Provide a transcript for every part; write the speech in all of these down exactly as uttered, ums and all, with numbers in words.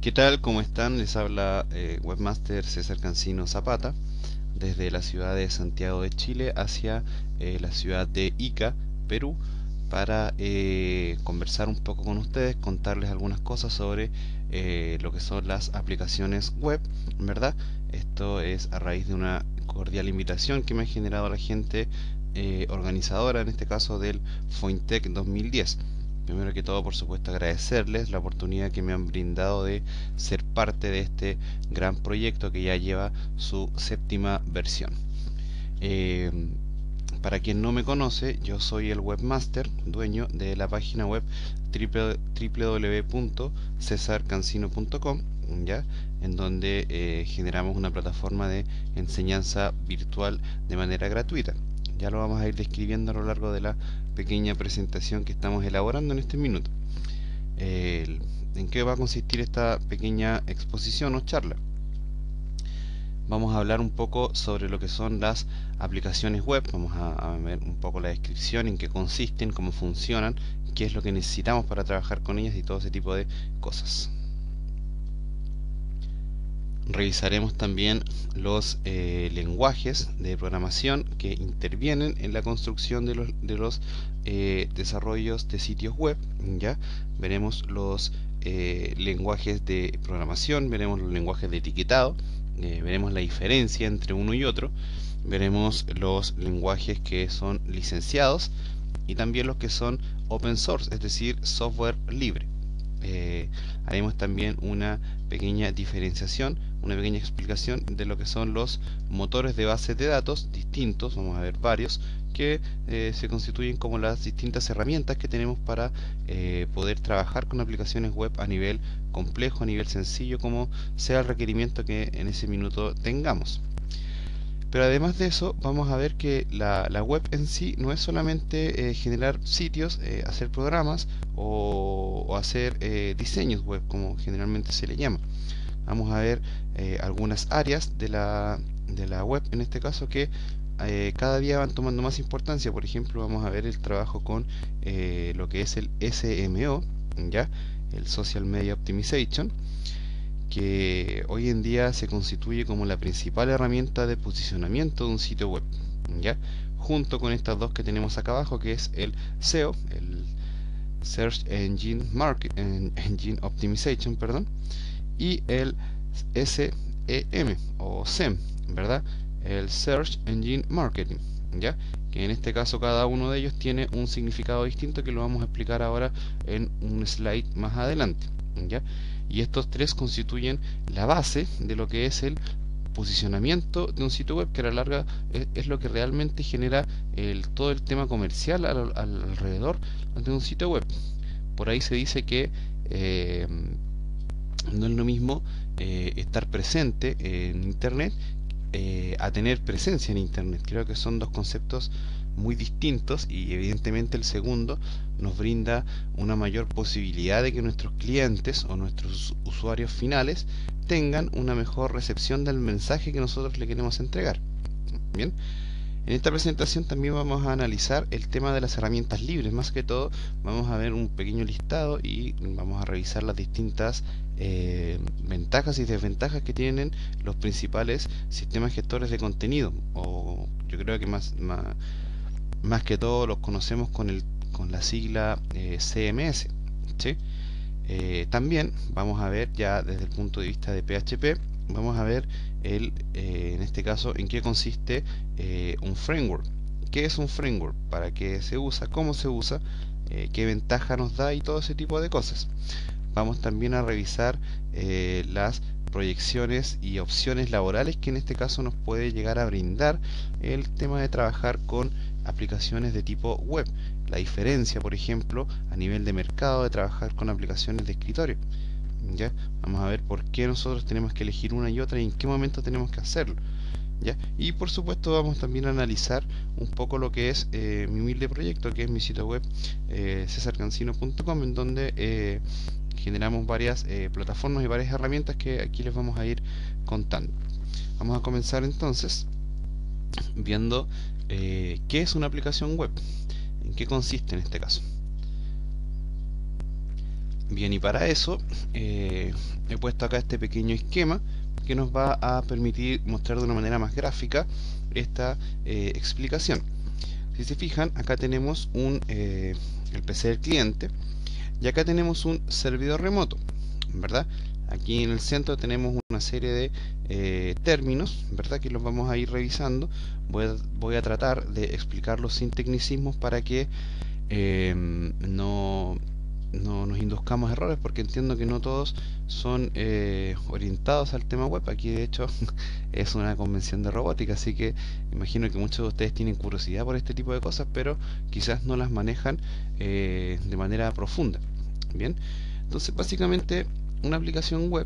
¿Qué tal? ¿Cómo están? Les habla eh, Webmaster César Cancino Zapata desde la ciudad de Santiago de Chile hacia eh, la ciudad de Ica, Perú, para eh, conversar un poco con ustedes, contarles algunas cosas sobre eh, lo que son las aplicaciones web, ¿verdad? Esto es a raíz de una cordial invitación que me ha generado la gente eh, organizadora, en este caso del FOINTEC dos mil diez. Primero que todo, por supuesto, agradecerles la oportunidad que me han brindado de ser parte de este gran proyecto que ya lleva su séptima versión. Eh, para quien no me conoce, yo soy el webmaster, dueño de la página web w w w punto cesar cancino punto com, ¿ya? En donde eh, generamos una plataforma de enseñanza virtual de manera gratuita. Ya lo vamos a ir describiendo a lo largo de la pequeña presentación que estamos elaborando en este minuto. Eh, ¿En qué va a consistir esta pequeña exposición o charla? Vamos a hablar un poco sobre lo que son las aplicaciones web. Vamos a, a ver un poco la descripción, en qué consisten, cómo funcionan, qué es lo que necesitamos para trabajar con ellas y todo ese tipo de cosas. Revisaremos también los eh, lenguajes de programación que intervienen en la construcción de los, de los eh, desarrollos de sitios web. ¿Ya? Veremos los eh, lenguajes de programación, veremos los lenguajes de etiquetado, eh, veremos la diferencia entre uno y otro, veremos los lenguajes que son licenciados y también los que son open source, es decir, software libre. Eh, haremos también una pequeña diferenciación, una pequeña explicación de lo que son los motores de bases de datos distintos, vamos a ver varios, que eh, se constituyen como las distintas herramientas que tenemos para eh, poder trabajar con aplicaciones web a nivel complejo, a nivel sencillo, como sea el requerimiento que en ese minuto tengamos. Pero además de eso, vamos a ver que la, la web en sí no es solamente eh, generar sitios, eh, hacer programas o, o hacer eh, diseños web, como generalmente se le llama. Vamos a ver eh, algunas áreas de la, de la web, en este caso, que eh, cada día van tomando más importancia. Por ejemplo, vamos a ver el trabajo con eh, lo que es el S M O, ¿ya? El Social Media Optimization, que hoy en día se constituye como la principal herramienta de posicionamiento de un sitio web, ¿ya? Junto con estas dos que tenemos acá abajo, que es el S E O, el Search Engine Market, Engine Optimization, perdón, y el S E M o S E M, ¿verdad? El Search Engine Marketing, ¿ya? Que en este caso cada uno de ellos tiene un significado distinto que lo vamos a explicar ahora en un slide más adelante, ¿ya? Y estos tres constituyen la base de lo que es el posicionamiento de un sitio web, que a la larga es, es lo que realmente genera el, todo el tema comercial al, al, alrededor de un sitio web. Por ahí se dice que eh, no es lo mismo eh, estar presente en internet eh, a tener presencia en internet. Creo que son dos conceptos muy distintos y evidentemente el segundo nos brinda una mayor posibilidad de que nuestros clientes o nuestros usuarios finales tengan una mejor recepción del mensaje que nosotros le queremos entregar. Bien, en esta presentación también vamos a analizar el tema de las herramientas libres. Más que todo vamos a ver un pequeño listado y vamos a revisar las distintas eh, ventajas y desventajas que tienen los principales sistemas gestores de contenido, o yo creo que más, más, más que todo los conocemos con, el, con la sigla eh, C M S, ¿sí? Eh, también vamos a ver, ya desde el punto de vista de P H P, vamos a ver el, eh, en este caso en qué consiste eh, un framework. ¿Qué es un framework? ¿Para qué se usa? ¿Cómo se usa? Eh, ¿Qué ventaja nos da? Y todo ese tipo de cosas. Vamos también a revisar eh, las proyecciones y opciones laborales que en este caso nos puede llegar a brindar el tema de trabajar con aplicaciones de tipo web. La diferencia, por ejemplo, a nivel de mercado de trabajar con aplicaciones de escritorio. ¿Ya? Vamos a ver por qué nosotros tenemos que elegir una y otra y en qué momento tenemos que hacerlo. ¿Ya? Y por supuesto vamos también a analizar un poco lo que es eh, mi humilde proyecto, que es mi sitio web eh, cesar cancino punto com, en donde eh, generamos varias eh, plataformas y varias herramientas que aquí les vamos a ir contando. Vamos a comenzar entonces viendo eh, qué es una aplicación web, en qué consiste en este caso. Bien, y para eso eh, he puesto acá este pequeño esquema que nos va a permitir mostrar de una manera más gráfica esta eh, explicación. Si se fijan, acá tenemos un, eh, el P C del cliente y acá tenemos un servidor remoto, ¿verdad? Aquí en el centro tenemos una serie de eh, términos, ¿verdad? Que los vamos a ir revisando. Voy a, voy a tratar de explicarlos sin tecnicismos para que eh, no, no nos induzcamos a errores, porque entiendo que no todos son eh, orientados al tema web. Aquí de hecho es una convención de robótica, así que imagino que muchos de ustedes tienen curiosidad por este tipo de cosas, pero quizás no las manejan eh, de manera profunda. Bien, entonces básicamente una aplicación web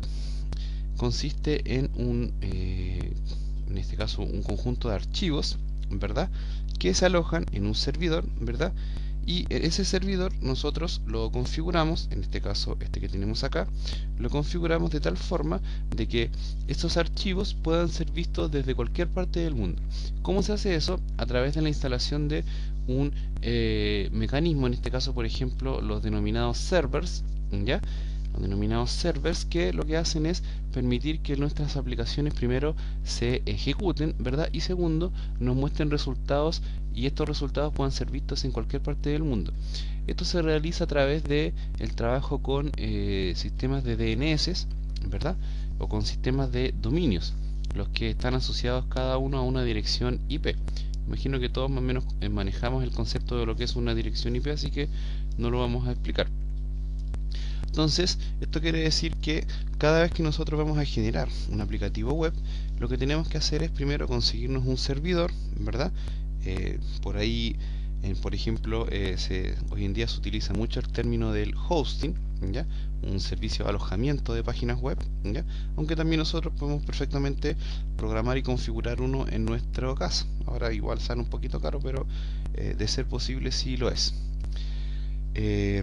consiste en un eh, en este caso un conjunto de archivos, ¿verdad?, que se alojan en un servidor, ¿verdad?, y ese servidor nosotros lo configuramos, en este caso este que tenemos acá, lo configuramos de tal forma de que estos archivos puedan ser vistos desde cualquier parte del mundo. ¿Cómo se hace eso? A través de la instalación de un eh, mecanismo, en este caso por ejemplo los denominados servers, ¿ya? Los denominados servers, que lo que hacen es permitir que nuestras aplicaciones primero se ejecuten, ¿verdad?, y segundo nos muestren resultados, y estos resultados puedan ser vistos en cualquier parte del mundo. Esto se realiza a través de el trabajo con eh, sistemas de D N S, ¿verdad?, o con sistemas de dominios, los que están asociados cada uno a una dirección I P. Imagino que todos más o menos eh, manejamos el concepto de lo que es una dirección I P, así que no lo vamos a explicar. Entonces, esto quiere decir que cada vez que nosotros vamos a generar un aplicativo web, lo que tenemos que hacer es primero conseguirnos un servidor, ¿verdad? Eh, por ahí, eh, por ejemplo, eh, se, hoy en día se utiliza mucho el término del hosting, ¿ya?, un servicio de alojamiento de páginas web, ¿ya?, aunque también nosotros podemos perfectamente programar y configurar uno en nuestro caso. Ahora igual sale un poquito caro, pero eh, de ser posible sí lo es. Eh,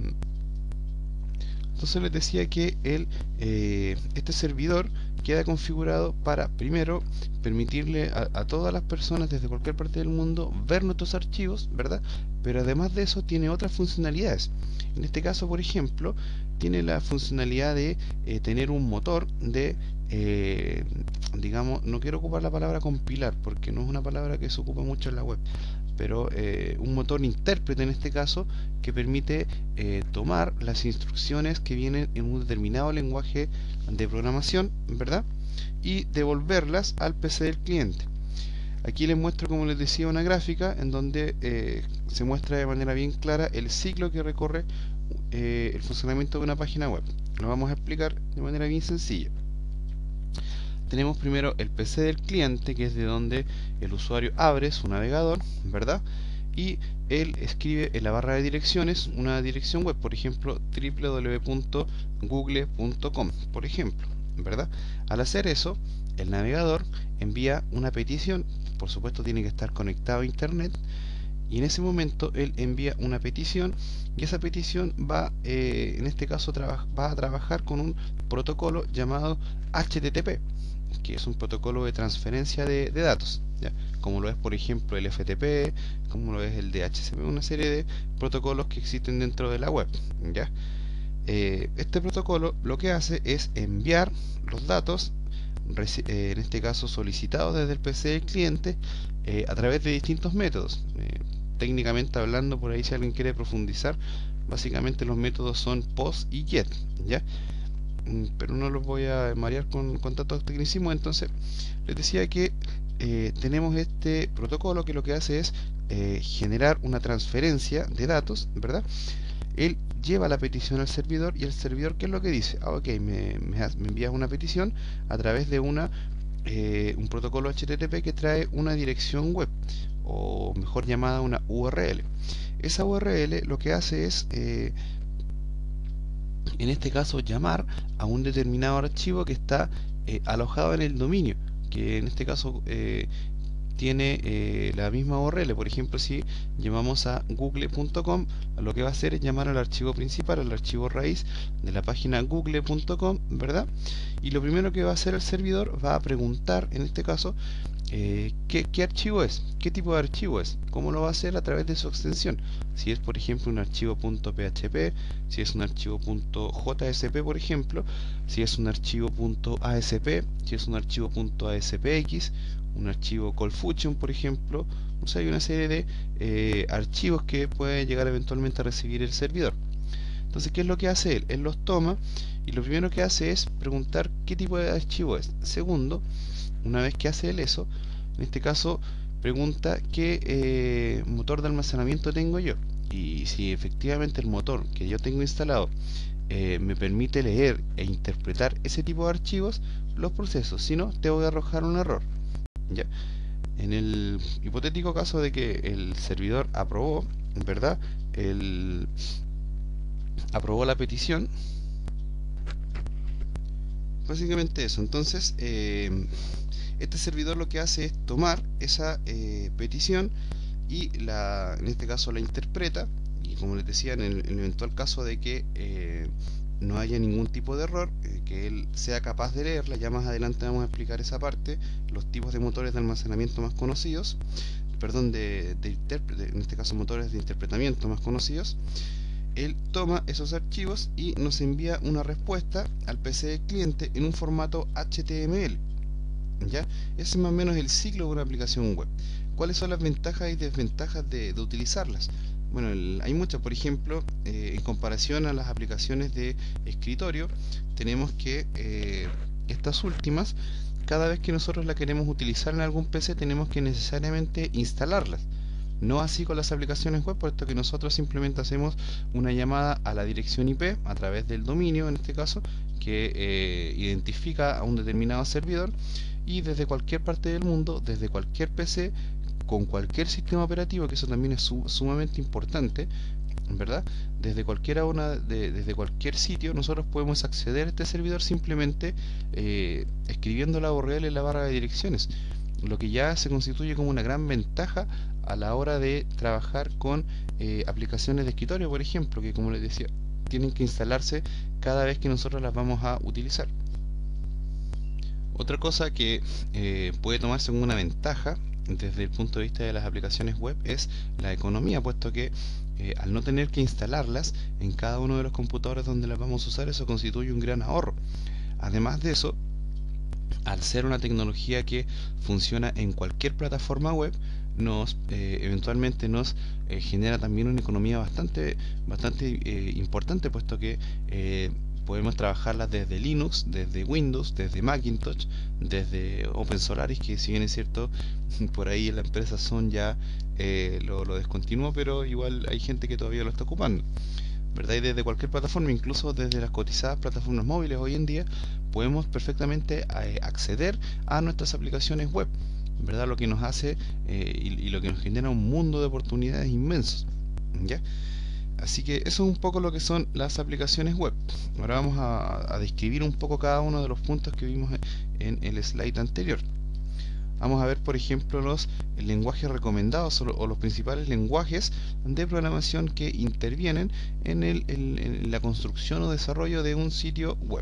Entonces les decía que el, eh, este servidor queda configurado para, primero, permitirle a, a todas las personas desde cualquier parte del mundo ver nuestros archivos, ¿verdad? Pero además de eso tiene otras funcionalidades. En este caso, por ejemplo, tiene la funcionalidad de eh, tener un motor de, eh, digamos, no quiero ocupar la palabra compilar porque no es una palabra que se ocupa mucho en la web, pero eh, un motor intérprete en este caso, que permite eh, tomar las instrucciones que vienen en un determinado lenguaje de programación, ¿verdad?, y devolverlas al P C del cliente. Aquí les muestro, como les decía, una gráfica en donde eh, se muestra de manera bien clara el ciclo que recorre eh, el funcionamiento de una página web. Lo vamos a explicar de manera bien sencilla. Tenemos primero el P C del cliente, que es de donde el usuario abre su navegador, ¿verdad?, y él escribe en la barra de direcciones una dirección web, por ejemplo w w w punto google punto com, por ejemplo, ¿verdad? Al hacer eso, el navegador envía una petición, por supuesto tiene que estar conectado a internet, y en ese momento él envía una petición, y esa petición va, eh, en este caso, va a trabajar con un protocolo llamado H T T P, que es un protocolo de transferencia de, de datos, ¿ya?, como lo es por ejemplo el F T P, como lo es el D H C P, una serie de protocolos que existen dentro de la web, ¿ya? Eh, este protocolo lo que hace es enviar los datos, eh, en este caso solicitados desde el P C del cliente, eh, a través de distintos métodos. Eh, técnicamente hablando, por ahí si alguien quiere profundizar, básicamente los métodos son POST y GET, ¿ya?, pero no los voy a marear con, con tantos tecnicismos. Entonces les decía que eh, tenemos este protocolo que lo que hace es eh, generar una transferencia de datos, ¿verdad? Él lleva la petición al servidor, y el servidor, ¿qué es lo que dice? Ah, ok, me, me, me envías una petición a través de una eh, un protocolo H T T P que trae una dirección web, o mejor llamada una U R L. Esa U R L lo que hace es eh, en este caso llamar a un determinado archivo que está eh, alojado en el dominio, que en este caso eh, tiene eh, la misma U R L. Por ejemplo, si llamamos a google punto com, lo que va a hacer es llamar al archivo principal, al archivo raíz de la página google punto com, ¿verdad? Y lo primero que va a hacer el servidor, va a preguntar, en este caso, eh, ¿qué, ¿qué archivo es? ¿Qué tipo de archivo es? ¿Cómo lo va a hacer? A través de su extensión. Si es, por ejemplo, un archivo .php, si es un archivo .jsp, por ejemplo, si es un archivo .asp, si es un archivo .aspx, un archivo CallFunction, por ejemplo. O sea, hay una serie de eh, archivos que puede llegar eventualmente a recibir el servidor. Entonces, ¿qué es lo que hace él? Él los toma y lo primero que hace es preguntar qué tipo de archivo es. Segundo, una vez que hace él eso, en este caso pregunta qué eh, motor de almacenamiento tengo yo. Y si efectivamente el motor que yo tengo instalado eh, me permite leer e interpretar ese tipo de archivos, los procesos. Si no, te voy a arrojar un error. ¿Ya? En el hipotético caso de que el servidor aprobó, ¿verdad? El aprobó la petición. Básicamente eso. Entonces, eh, este servidor lo que hace es tomar esa eh, petición y la, en este caso la interpreta, y como les decía, en el, en el eventual caso de que eh, no haya ningún tipo de error, eh, que él sea capaz de leerla. Ya más adelante vamos a explicar esa parte, los tipos de motores de almacenamiento más conocidos, perdón, de, de intérprete, en este caso motores de interpretamiento más conocidos. Él toma esos archivos y nos envía una respuesta al P C del cliente en un formato H T M L. ¿Ya? Ese es más o menos el ciclo de una aplicación web. ¿Cuáles son las ventajas y desventajas de, de utilizarlas? Bueno, el, hay muchas. Por ejemplo, eh, en comparación a las aplicaciones de escritorio, tenemos que eh, estas últimas, cada vez que nosotros la queremos utilizar en algún P C, tenemos que necesariamente instalarlas. No así con las aplicaciones web, puesto que nosotros simplemente hacemos una llamada a la dirección I P a través del dominio, en este caso, que eh, identifica a un determinado servidor, y desde cualquier parte del mundo, desde cualquier P C, con cualquier sistema operativo, que eso también es su, sumamente importante, ¿verdad? Desde cualquiera una, de, desde cualquier sitio nosotros podemos acceder a este servidor simplemente eh, escribiendo la U R L en la barra de direcciones, lo que ya se constituye como una gran ventaja a la hora de trabajar con eh, aplicaciones de escritorio, por ejemplo, que como les decía, tienen que instalarse cada vez que nosotros las vamos a utilizar. Otra cosa que eh, puede tomarse como una ventaja desde el punto de vista de las aplicaciones web es la economía, puesto que eh, al no tener que instalarlas en cada uno de los computadores donde las vamos a usar, eso constituye un gran ahorro. Además de eso, al ser una tecnología que funciona en cualquier plataforma web, nos eh, eventualmente nos eh, genera también una economía bastante bastante eh, importante, puesto que eh, podemos trabajarlas desde Linux, desde Windows, desde Macintosh, desde OpenSolaris, que si bien es cierto, por ahí en la empresa son ya eh, lo, lo descontinuó, pero igual hay gente que todavía lo está ocupando, ¿verdad? Y desde cualquier plataforma, incluso desde las cotizadas plataformas móviles hoy en día, podemos perfectamente eh, acceder a nuestras aplicaciones web, ¿verdad? Lo que nos hace eh, y, y lo que nos genera un mundo de oportunidades inmensos, ¿ya? Así que eso es un poco lo que son las aplicaciones web. Ahora vamos a, a describir un poco cada uno de los puntos que vimos en el slide anterior. Vamos a ver, por ejemplo, los lenguajes recomendados o, o los principales lenguajes de programación que intervienen en, el, en, en la construcción o desarrollo de un sitio web.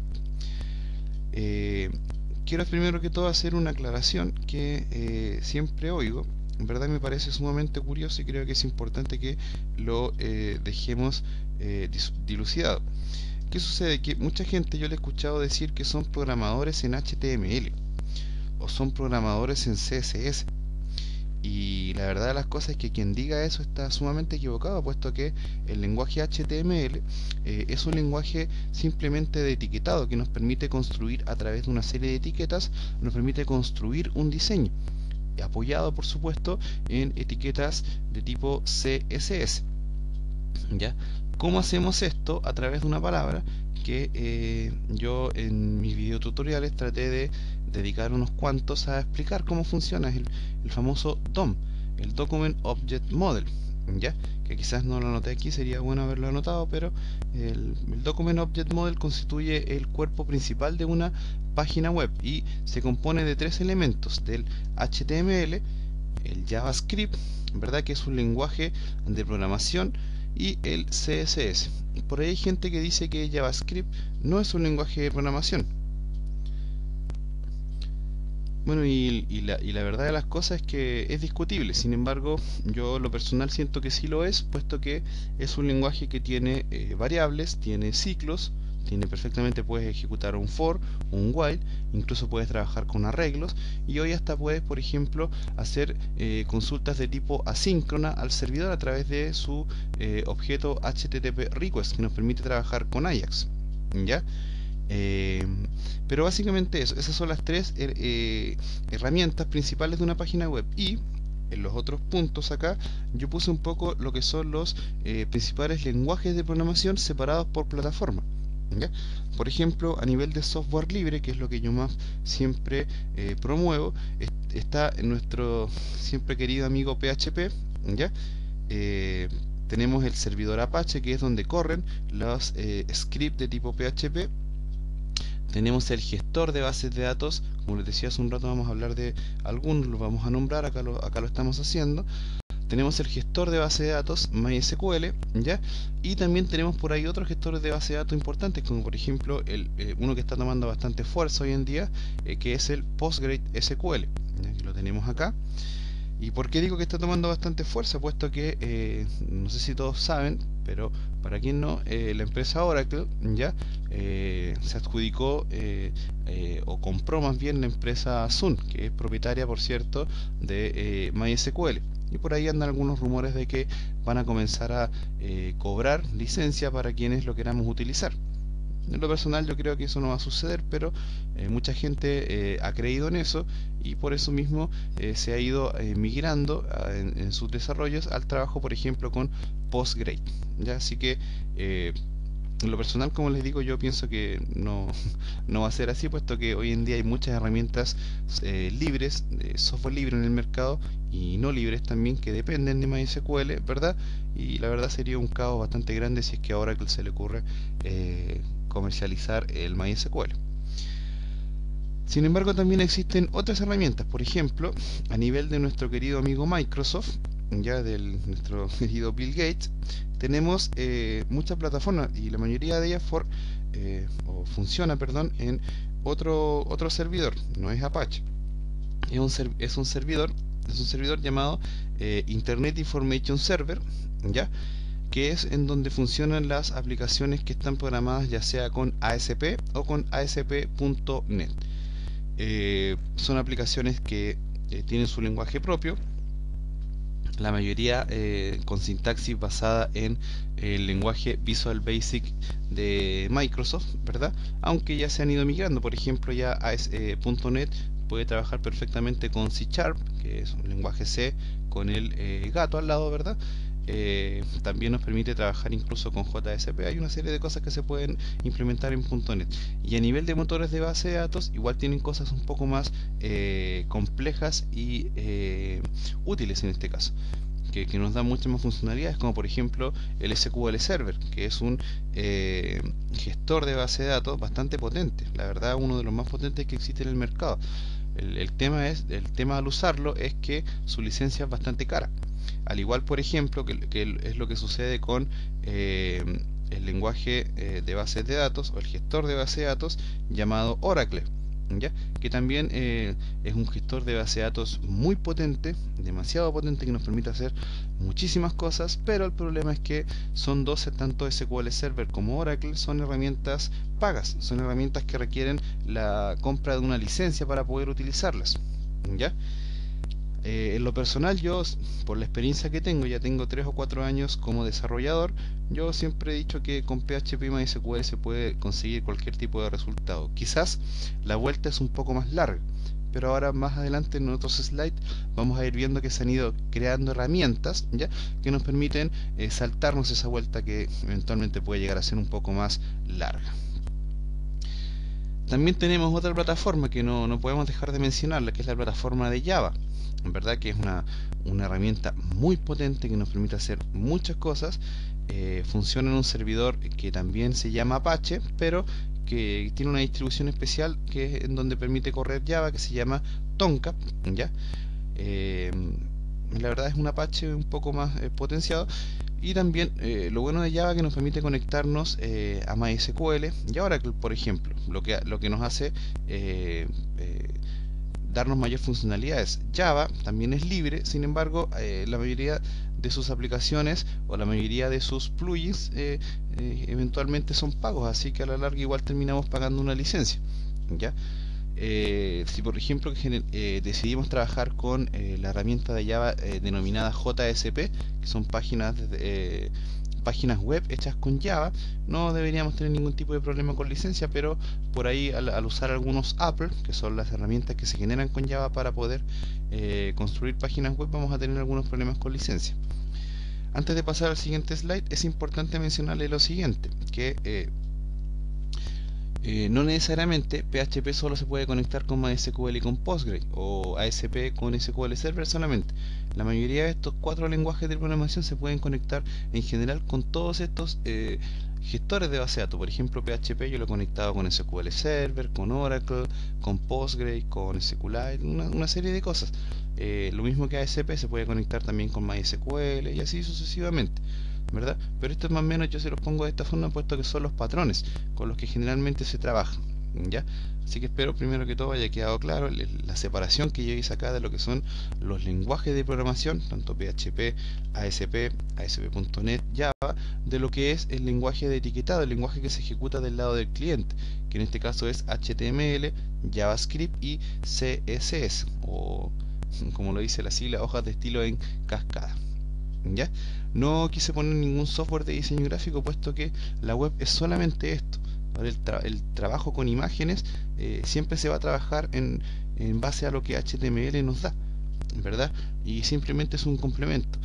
Eh, quiero primero que todo hacer una aclaración que eh, siempre oigo. En verdad me parece sumamente curioso y creo que es importante que lo eh, dejemos eh, dilucidado. ¿Qué sucede? Que mucha gente, yo le he escuchado decir que son programadores en H T M L o son programadores en C S S, y la verdad de las cosas es que quien diga eso está sumamente equivocado, puesto que el lenguaje H T M L eh, es un lenguaje simplemente de etiquetado que nos permite construir a través de una serie de etiquetas, nos permite construir un diseño apoyado por supuesto en etiquetas de tipo C S S. ¿Ya? ¿Cómo hacemos esto? A través de una palabra que eh, yo en mis videotutoriales traté de dedicar unos cuantos a explicar cómo funciona el, el famoso D O M, el Document Object Model, ¿ya? Que quizás no lo anoté aquí, sería bueno haberlo anotado, pero el, el Document Object Model constituye el cuerpo principal de una página web y se compone de tres elementos: del H T M L, el JavaScript, ¿verdad? Que es un lenguaje de programación, y el C S S. Por ahí hay gente que dice que JavaScript no es un lenguaje de programación. Bueno, y, y la, y la verdad de las cosas es que es discutible. Sin embargo, yo lo personal siento que sí lo es, puesto que es un lenguaje que tiene eh, variables, tiene ciclos, tiene perfectamente, puedes ejecutar un for, un while, incluso puedes trabajar con arreglos, y hoy hasta puedes, por ejemplo, hacer eh, consultas de tipo asíncrona al servidor a través de su eh, objeto H T T P request, que nos permite trabajar con Ajax, ¿ya? Eh, pero básicamente eso, esas son las tres her- eh, herramientas principales de una página web. Y en los otros puntos acá yo puse un poco lo que son los eh, principales lenguajes de programación separados por plataforma, ¿ya? Por ejemplo, a nivel de software libre, que es lo que yo más siempre eh, promuevo, est- está en nuestro siempre querido amigo P H P, ¿ya? Eh, tenemos el servidor Apache, que es donde corren los eh, scripts de tipo P H P. Tenemos el gestor de bases de datos, como les decía hace un rato, vamos a hablar de algunos, los vamos a nombrar, acá lo, acá lo estamos haciendo. Tenemos el gestor de base de datos MySQL, ¿ya? Y también tenemos por ahí otros gestores de base de datos importantes, como por ejemplo el, eh, uno que está tomando bastante fuerza hoy en día, eh, que es el PostgreSQL, ¿ya? Que lo tenemos acá. ¿Y por qué digo que está tomando bastante fuerza? Puesto que, eh, no sé si todos saben, pero para quien no, eh, la empresa Oracle ya eh, se adjudicó eh, eh, o compró más bien la empresa Sun, que es propietaria, por cierto, de eh, MySQL. Y por ahí andan algunos rumores de que van a comenzar a eh, cobrar licencia para quienes lo queramos utilizar. En lo personal yo creo que eso no va a suceder, pero eh, mucha gente eh, ha creído en eso, y por eso mismo eh, se ha ido eh, migrando a, en, en sus desarrollos al trabajo, por ejemplo, con Postgre, ¿ya? Así que eh, en lo personal, como les digo, yo pienso que no, no va a ser así, puesto que hoy en día hay muchas herramientas eh, libres, de software libre en el mercado, y no libres también, que dependen de MySQL, ¿verdad? Y la verdad sería un caos bastante grande si es que ahora que se le ocurre eh, comercializar el MySQL. Sin embargo, también existen otras herramientas, por ejemplo, a nivel de nuestro querido amigo Microsoft, ya del nuestro querido Bill Gates, tenemos eh, muchas plataformas, y la mayoría de ellas for, eh, o funciona, perdón, en otro otro servidor, no es Apache, es un, ser, es un servidor, es un servidor llamado eh, Internet Information Server, ya, que es en donde funcionan las aplicaciones que están programadas ya sea con A S P o con A S P punto net. Eh, son aplicaciones que eh, tienen su lenguaje propio, la mayoría eh, con sintaxis basada en el lenguaje Visual Basic de Microsoft, ¿verdad? Aunque ya se han ido migrando, por ejemplo, ya A S P punto net puede trabajar perfectamente con C Sharp, que es un lenguaje C con el eh, gato al lado, ¿verdad? Eh, también nos permite trabajar incluso con J S P. Hay una serie de cosas que se pueden implementar en punto net. Y a nivel de motores de base de datos, igual tienen cosas un poco más eh, complejas y eh, útiles en este caso, que, que nos da muchas más funcionalidades, como por ejemplo el S Q L Server, que es un eh, gestor de base de datos bastante potente, la verdad uno de los más potentes que existe en el mercado. El, el tema es, el tema al usarlo es que su licencia es bastante cara. Al igual, por ejemplo, que, que es lo que sucede con eh, el lenguaje eh, de bases de datos o el gestor de base de datos llamado Oracle, ¿ya? Que también eh, es un gestor de base de datos muy potente, demasiado potente, que nos permite hacer muchísimas cosas, pero el problema es que son doce, tanto S Q L Server como Oracle son herramientas pagas, son herramientas que requieren la compra de una licencia para poder utilizarlas, ¿ya? Eh, en lo personal, yo, por la experiencia que tengo, ya tengo tres o cuatro años como desarrollador, yo siempre he dicho que con P H P y MySQL se puede conseguir cualquier tipo de resultado. Quizás la vuelta es un poco más larga, pero ahora más adelante en otros slides vamos a ir viendo que se han ido creando herramientas, ¿ya?, que nos permiten eh, saltarnos esa vuelta que eventualmente puede llegar a ser un poco más larga. También tenemos otra plataforma que no, no podemos dejar de mencionarla, que es la plataforma de Java. En verdad que es una, una herramienta muy potente que nos permite hacer muchas cosas. Eh, funciona en un servidor que también se llama Apache, pero que tiene una distribución especial que es en donde permite correr Java, que se llama Tomcat, ¿ya? Eh, la verdad es un Apache un poco más eh, potenciado. Y también eh, lo bueno de Java que nos permite conectarnos eh, a MySQL y ahora, por ejemplo, lo que, lo que nos hace eh, eh, darnos mayor funcionalidades. Java también es libre, sin embargo, eh, la mayoría de sus aplicaciones o la mayoría de sus plugins eh, eh, eventualmente son pagos, así que a la larga igual terminamos pagando una licencia, ¿ya? Eh, si por ejemplo eh, decidimos trabajar con eh, la herramienta de Java eh, denominada J S P, que son páginas de, eh, páginas web hechas con Java, no deberíamos tener ningún tipo de problema con licencia, pero por ahí al, al usar algunos applets, que son las herramientas que se generan con Java para poder eh, construir páginas web, vamos a tener algunos problemas con licencia. Antes de pasar al siguiente slide, es importante mencionarle lo siguiente, que eh, eh, no necesariamente P H P solo se puede conectar con MySQL y con Postgre, o A S P con S Q L Server solamente. La mayoría de estos cuatro lenguajes de programación se pueden conectar en general con todos estos eh, gestores de base de datos. Por ejemplo, P H P yo lo he conectado con S Q L Server, con Oracle, con Postgre, con SQLite, una, una serie de cosas. Eh, lo mismo que A S P se puede conectar también con MySQL y así sucesivamente, ¿verdad? Pero esto más o menos yo se los pongo de esta forma, puesto que son los patrones con los que generalmente se trabaja, ¿ya? Así que espero primero que todo haya quedado claro la separación que yo hice acá de lo que son los lenguajes de programación, tanto P H P, A S P, A S P punto net, Java, de lo que es el lenguaje de etiquetado, el lenguaje que se ejecuta del lado del cliente, que en este caso es H T M L, JavaScript y C S S, o como lo dice la sigla, hojas de estilo en cascada, ¿ya? No quise poner ningún software de diseño gráfico, puesto que la web es solamente esto. El, tra el trabajo con imágenes eh, siempre se va a trabajar en, en base a lo que H T M L nos da, ¿verdad? Y simplemente es un complemento.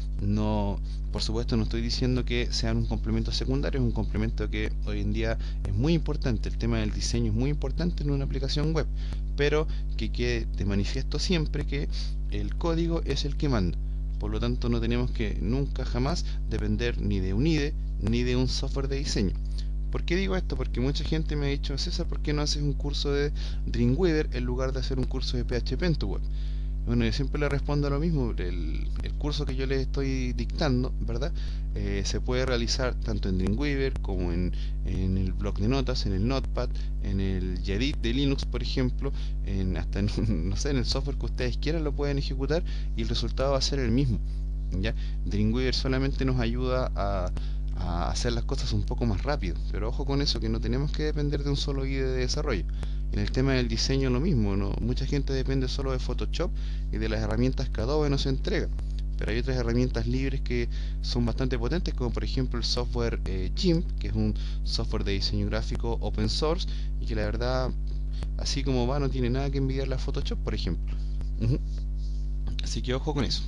No, por supuesto no estoy diciendo que sean un complemento secundario, es un complemento que hoy en día es muy importante. El tema del diseño es muy importante en una aplicación web, pero que quede de manifiesto siempre que el código es el que manda. Por lo tanto, no tenemos que nunca jamás depender ni de un I D E ni de un software de diseño. ¿Por qué digo esto? Porque mucha gente me ha dicho: César, ¿por qué no haces un curso de Dreamweaver en lugar de hacer un curso de P H P en tu web? Bueno, yo siempre le respondo a lo mismo. El, el curso que yo les estoy dictando, ¿verdad? Eh, se puede realizar tanto en Dreamweaver como en, en el bloc de notas, en el Notepad, en el Gedit de Linux, por ejemplo, en, hasta en, no sé, en el software que ustedes quieran lo pueden ejecutar y el resultado va a ser el mismo, ¿ya? Dreamweaver solamente nos ayuda a, a hacer las cosas un poco más rápido, pero ojo con eso, que no tenemos que depender de un solo I D E de desarrollo. En el tema del diseño lo mismo, ¿no? Mucha gente depende solo de Photoshop y de las herramientas que Adobe nos entrega, pero hay otras herramientas libres que son bastante potentes, como por ejemplo el software eh, GIMP, que es un software de diseño gráfico open source y que la verdad, así como va, no tiene nada que envidiarle a Photoshop, por ejemplo. Uh-huh. Así que ojo con eso.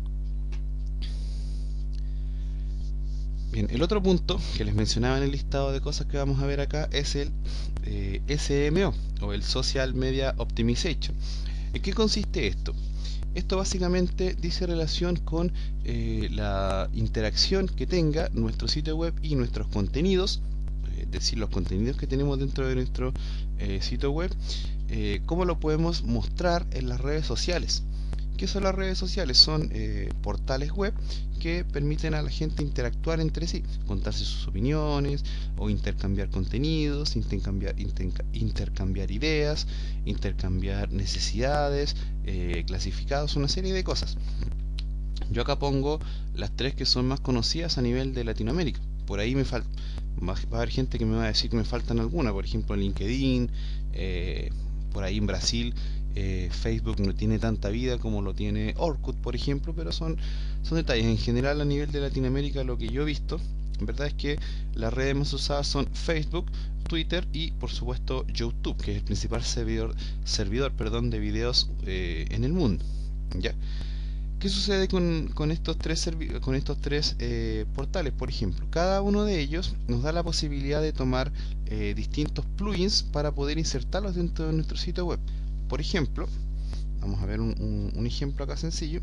Bien, el otro punto que les mencionaba en el listado de cosas que vamos a ver acá es el eh, S M O, o el Social Media Optimization. ¿En qué consiste esto? Esto básicamente dice relación con eh, la interacción que tenga nuestro sitio web y nuestros contenidos, es eh, decir, los contenidos que tenemos dentro de nuestro eh, sitio web, eh, cómo lo podemos mostrar en las redes sociales. ¿Qué son las redes sociales? Son eh, portales web que permiten a la gente interactuar entre sí, contarse sus opiniones o intercambiar contenidos, intercambiar, inter, intercambiar ideas, intercambiar necesidades, eh, clasificados, una serie de cosas. Yo acá pongo las tres que son más conocidas a nivel de Latinoamérica. Por ahí me falta, va a haber gente que me va a decir que me faltan algunas, por ejemplo LinkedIn, eh, por ahí en Brasil. Eh, Facebook no tiene tanta vida como lo tiene Orkut, por ejemplo, pero son, son detalles. En general, a nivel de Latinoamérica, lo que yo he visto, en verdad, es que las redes más usadas son Facebook, Twitter y, por supuesto, YouTube, que es el principal servidor, servidor perdón, de videos eh, en el mundo, ¿ya? ¿Qué sucede con, con estos tres, con estos tres eh, portales? Por ejemplo, cada uno de ellos nos da la posibilidad de tomar eh, distintos plugins para poder insertarlos dentro de nuestro sitio web. Por ejemplo, vamos a ver un, un, un ejemplo acá sencillo.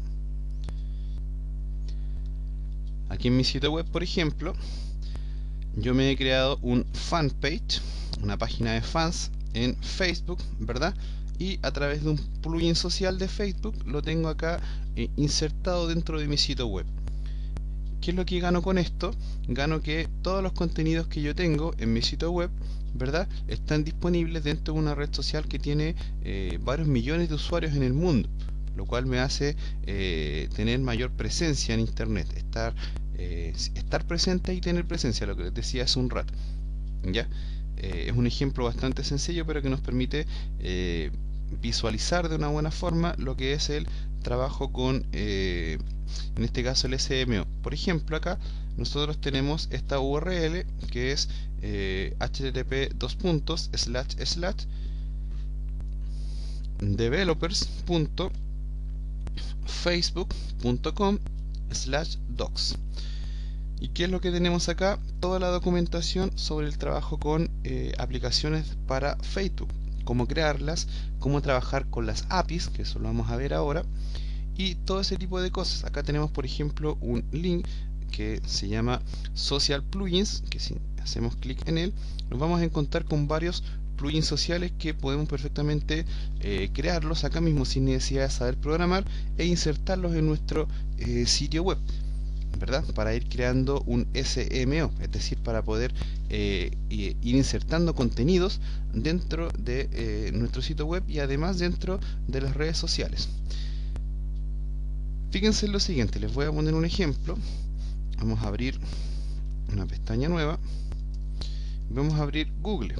Aquí en mi sitio web, por ejemplo, yo me he creado un fanpage, una página de fans en Facebook, ¿verdad? Y a través de un plugin social de Facebook lo tengo acá eh, insertado dentro de mi sitio web. ¿Qué es lo que gano con esto? Gano que todos los contenidos que yo tengo en mi sitio web ¿verdad?, están disponibles dentro de una red social que tiene eh, varios millones de usuarios en el mundo, lo cual me hace eh, tener mayor presencia en internet, estar, eh, estar presente y tener presencia, lo que les decía hace un rato, ¿ya? Eh, es un ejemplo bastante sencillo, pero que nos permite eh, visualizar de una buena forma lo que es el trabajo con, eh, en este caso, el S M O. Por ejemplo, acá nosotros tenemos esta U R L que es eh, http dos puntos slash slash developers punto facebook punto com slash docs. ¿Y qué es lo que tenemos acá? Toda la documentación sobre el trabajo con eh, aplicaciones para Facebook, cómo crearlas, cómo trabajar con las A P Is, que eso lo vamos a ver ahora, y todo ese tipo de cosas. Acá tenemos, por ejemplo, un link que se llama Social Plugins, que si hacemos clic en él, nos vamos a encontrar con varios plugins sociales que podemos perfectamente eh, crearlos acá mismo sin necesidad de saber programar e insertarlos en nuestro eh, sitio web, ¿verdad?, para ir creando un S M O, es decir, para poder eh, ir insertando contenidos dentro de eh, nuestro sitio web y además dentro de las redes sociales. Fíjense en lo siguiente, les voy a poner un ejemplo. Vamos a abrir una pestaña nueva, vamos a abrir Google.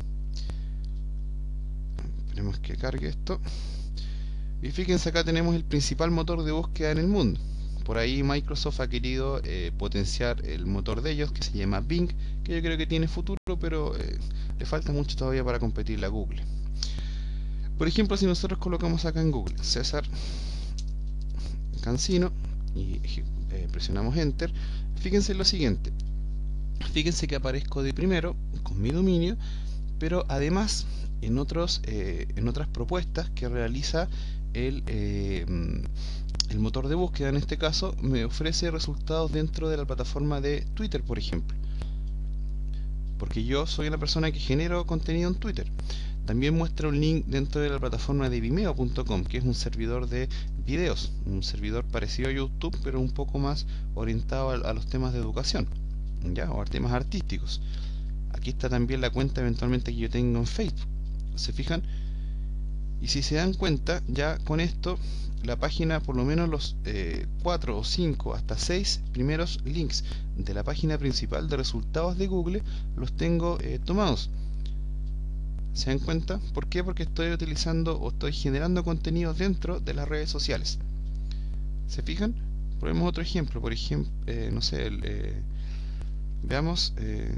Esperemos que cargue esto. Y fíjense, acá tenemos el principal motor de búsqueda en el mundo. Por ahí Microsoft ha querido eh, potenciar el motor de ellos, que se llama Bing, que yo creo que tiene futuro, pero eh, le falta mucho todavía para competirle a Google. Por ejemplo, si nosotros colocamos acá en Google César Cancino y eh, presionamos Enter, fíjense en lo siguiente. Fíjense que aparezco de primero con mi dominio, pero además en, otros, eh, en otras propuestas que realiza el... Eh, El motor de búsqueda, en este caso, me ofrece resultados dentro de la plataforma de Twitter, por ejemplo, porque yo soy una persona que genero contenido en Twitter. También muestra un link dentro de la plataforma de vimeo punto com, que es un servidor de videos, un servidor parecido a YouTube, pero un poco más orientado a, a los temas de educación, ¿ya?, o a temas artísticos. Aquí está también la cuenta eventualmente que yo tengo en Facebook, ¿se fijan? Y si se dan cuenta, ya con esto la página, por lo menos los eh, cuatro o cinco hasta seis primeros links de la página principal de resultados de Google los tengo eh, tomados. ¿Se dan cuenta? ¿Por qué? Porque estoy utilizando o estoy generando contenidos dentro de las redes sociales. ¿Se fijan? Ponemos otro ejemplo, por ejemplo, eh, no sé, el, eh, veamos eh,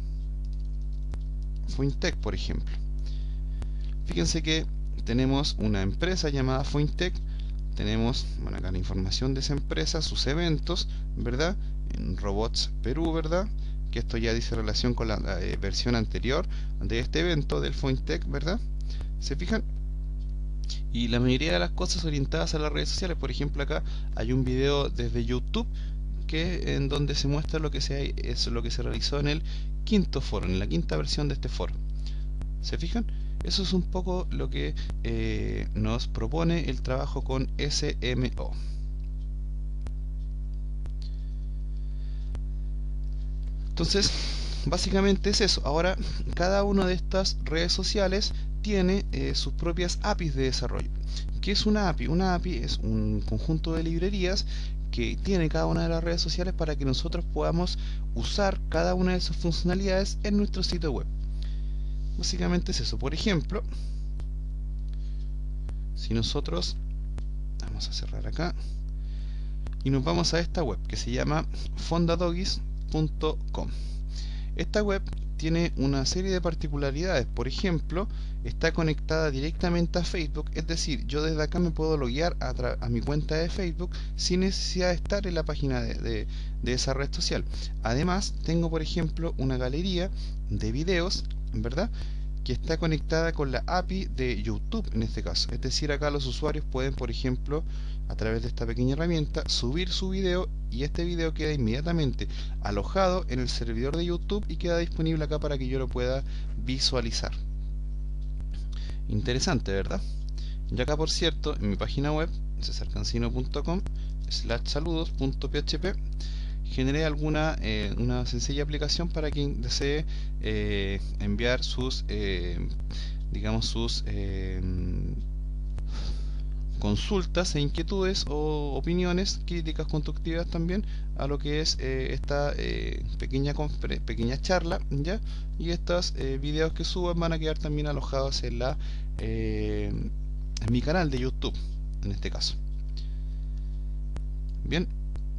Fointech, por ejemplo. Fíjense que tenemos una empresa llamada Fointech. Tenemos, bueno, acá la información de esa empresa, sus eventos, ¿verdad?, en Robots Perú, ¿verdad?, que esto ya dice relación con la, la eh, versión anterior de este evento del Fointech, ¿verdad? ¿Se fijan? Y la mayoría de las cosas orientadas a las redes sociales. Por ejemplo, acá hay un video desde YouTube que en donde se muestra lo que se, es lo que se realizó en el quinto foro, en la quinta versión de este foro. ¿Se fijan? Eso es un poco lo que eh, nos propone el trabajo con S M O. Entonces, básicamente es eso. Ahora, cada una de estas redes sociales tiene eh, sus propias A P Is de desarrollo. ¿Qué es una A P I? Una A P I es un conjunto de librerías que tiene cada una de las redes sociales para que nosotros podamos usar cada una de sus funcionalidades en nuestro sitio web. Básicamente es eso. Por ejemplo, si nosotros vamos a cerrar acá y nos vamos a esta web que se llama fondadogis punto com. Esta web tiene una serie de particularidades. Por ejemplo, está conectada directamente a Facebook, es decir, yo desde acá me puedo loguear a, a mi cuenta de Facebook sin necesidad de estar en la página de, de, de esa red social. Además, tengo, por ejemplo, una galería de videos, ¿verdad?, que está conectada con la A P I de YouTube en este caso. Es decir, acá los usuarios pueden, por ejemplo, a través de esta pequeña herramienta, subir su video y este video queda inmediatamente alojado en el servidor de YouTube y queda disponible acá para que yo lo pueda visualizar. Interesante, ¿verdad? Y acá, por cierto, en mi página web, cesar cancino punto com slash saludos punto p h p, generé alguna eh, una sencilla aplicación para quien desee eh, enviar sus eh, digamos sus eh, consultas e inquietudes o opiniones, críticas constructivas también a lo que es eh, esta eh, pequeña pequeña charla, ya, y estos eh, videos que suban van a quedar también alojados en la eh, en mi canal de YouTube, en este caso. Bien,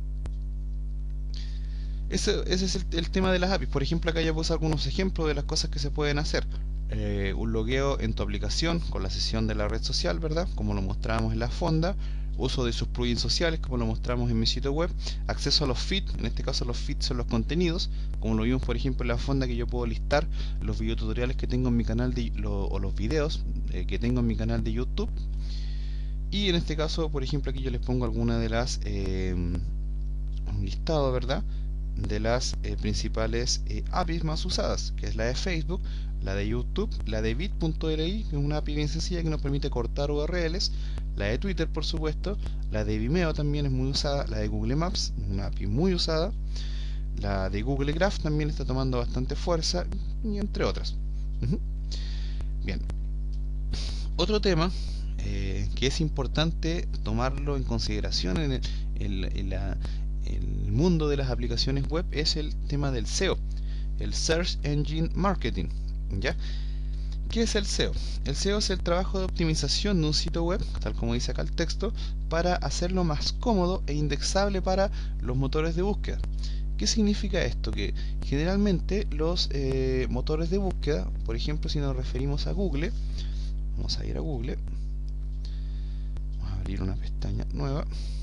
ese, ese es el, el tema de las A P Is. Por ejemplo, acá ya puse algunos ejemplos de las cosas que se pueden hacer. Eh, un logueo en tu aplicación con la sesión de la red social, ¿verdad? Como lo mostramos en la fonda. Uso de sus plugins sociales, como lo mostramos en mi sitio web. Acceso a los feeds, en este caso los feeds son los contenidos, como lo vimos por ejemplo en la fonda, que yo puedo listar los videotutoriales que tengo en mi canal de, lo, o los videos eh, que tengo en mi canal de YouTube. Y en este caso, por ejemplo, aquí yo les pongo alguna de las eh, un listado, ¿verdad?, de las eh, principales eh, A P Is más usadas, que es la de Facebook, la de YouTube, la de bit punto l i, que es una A P I bien sencilla que nos permite cortar U R Ls, la de Twitter, por supuesto, la de Vimeo también es muy usada, la de Google Maps, una A P I muy usada, la de Google Graph también está tomando bastante fuerza, y entre otras. Uh-huh. Bien, otro tema eh, que es importante tomarlo en consideración en, el, en, en la el mundo de las aplicaciones web es el tema del S E O, el Search Engine Marketing, ¿ya? ¿Qué es el S E O? El S E O es el trabajo de optimización de un sitio web, tal como dice acá el texto, para hacerlo más cómodo e indexable para los motores de búsqueda. ¿Qué significa esto? Que generalmente los eh, motores de búsqueda, por ejemplo, si nos referimos a Google, vamos a ir a Google, vamos a abrir una pestaña nueva.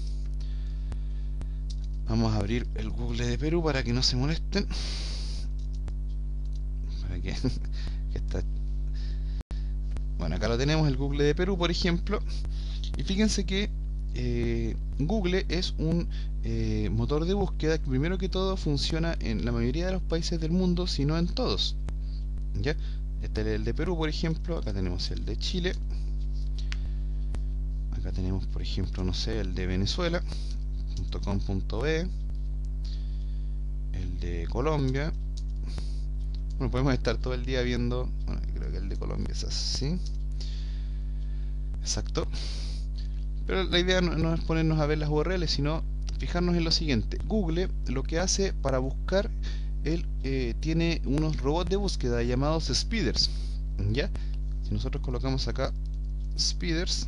Vamos a abrir el Google de Perú para que no se molesten. Para que, que está. Bueno, acá lo tenemos, el Google de Perú, por ejemplo. Y fíjense que eh, Google es un eh, motor de búsqueda que primero que todo funciona en la mayoría de los países del mundo, si no en todos. ¿Ya? Este es el de Perú, por ejemplo. Acá tenemos el de Chile. Acá tenemos, por ejemplo, no sé, el de Venezuela. .com punto be, el de Colombia. Bueno, podemos estar todo el día viendo. Bueno, creo que el de Colombia es así. Exacto. Pero la idea no, no es ponernos a ver las U R Ls, sino fijarnos en lo siguiente. Google lo que hace para buscar, él eh, tiene unos robots de búsqueda llamados speeders, ¿ya? Si nosotros colocamos acá speeders,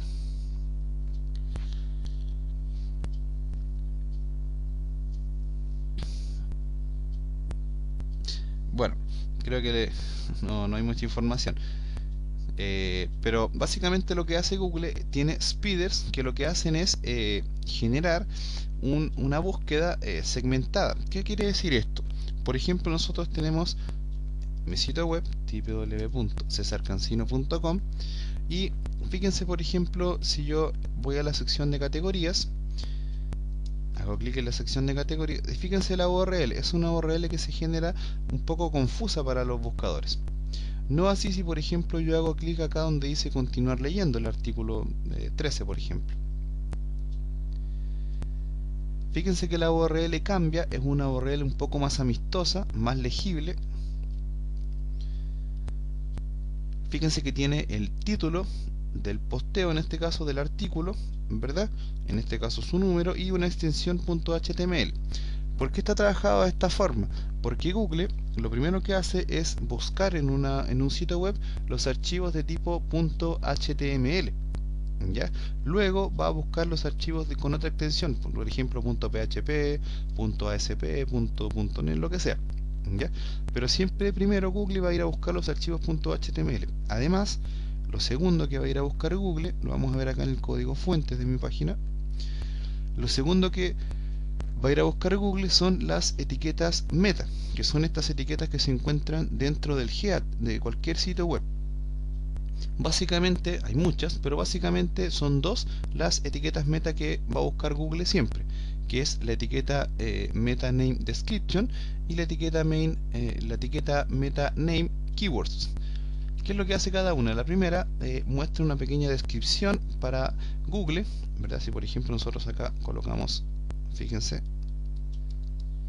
bueno, creo que le, no, no hay mucha información, eh, pero básicamente lo que hace Google, tiene speeders que lo que hacen es eh, generar un, una búsqueda eh, segmentada. ¿Qué quiere decir esto? Por ejemplo, nosotros tenemos mi sitio web w w w punto cesar cancino punto com y fíjense, por ejemplo, si yo voy a la sección de categorías, hago clic en la sección de categorías, y fíjense la U R L, es una U R L que se genera un poco confusa para los buscadores. No así si, por ejemplo, yo hago clic acá donde dice continuar leyendo el artículo eh, trece, por ejemplo. Fíjense que la U R L cambia, es una U R L un poco más amistosa, más legible. Fíjense que tiene el título del posteo, en este caso del artículo, ¿verdad? En este caso su número y una extensión .html. ¿Por qué está trabajado de esta forma? Porque Google lo primero que hace es buscar en, una, en un sitio web los archivos de tipo .html, ¿ya? Luego va a buscar los archivos de, con otra extensión, por ejemplo .php, .asp, .net, lo que sea, ¿ya? Pero siempre primero Google va a ir a buscar los archivos .html. Además, lo segundo que va a ir a buscar Google, lo vamos a ver acá en el código fuentes de mi página, lo segundo que va a ir a buscar Google son las etiquetas meta, que son estas etiquetas que se encuentran dentro del head de cualquier sitio web. Básicamente hay muchas, pero básicamente son dos las etiquetas meta que va a buscar Google siempre, que es la etiqueta eh, meta name description y la etiqueta main, eh, la etiqueta meta name keywords. ¿Qué es lo que hace cada una? La primera eh, muestra una pequeña descripción para Google, ¿verdad? Si por ejemplo nosotros acá colocamos, fíjense,